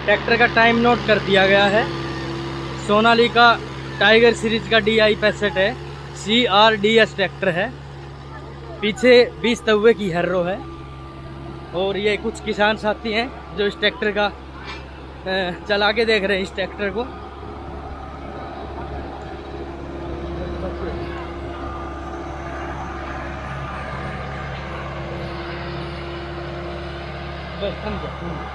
Tractor का time note कर दिया गया है। सोनालिका टाइगर सीरीज का DI 65 है, CRDS ट्रैक्टर है। पीछे 20 तवे की हर्रो है। और ये कुछ किसान साथी हैं जो इस ट्रैक्टर का चला के देख रहे हैं इस ट्रैक्टर को। बस समझो।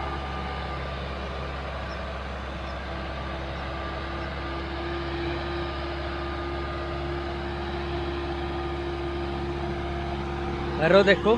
हर्रो देखो,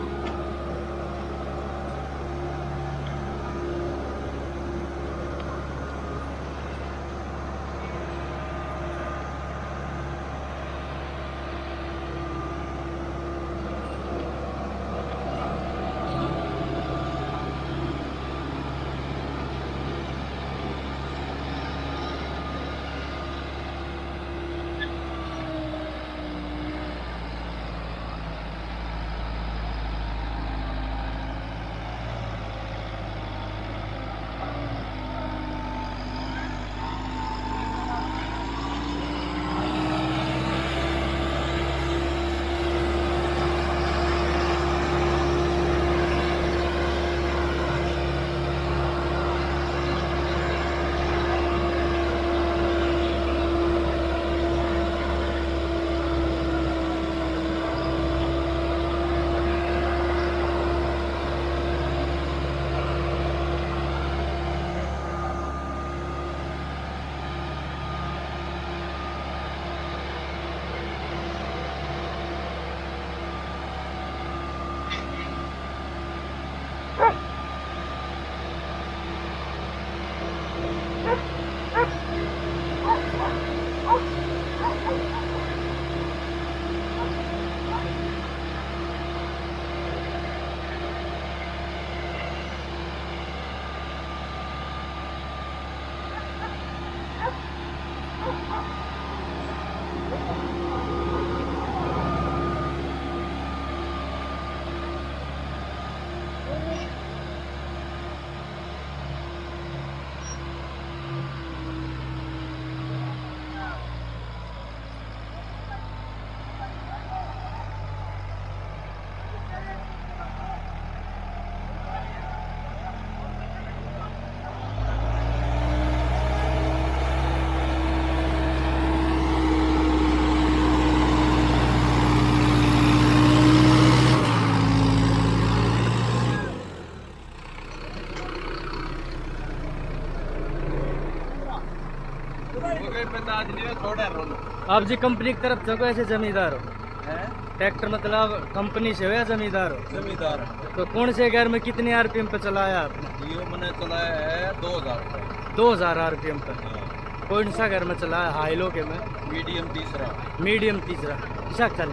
आप जी कंपनी की तरफ से को ऐसे जमींदार हो? ट्रैक्टर मतलब कंपनी से हो या जमींदार हो? जमींदार। तो कौन से घर में कितने RPM पे चलाया आपने? ये मैंने चलाया है 2000 2000 RPM पर। कौन सा घर में चलाया? हाई लो के में? मीडियम तीसरा। मीडियम तीसरा ऐसा चल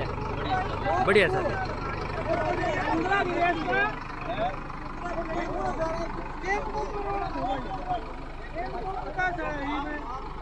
बढ़िया चल।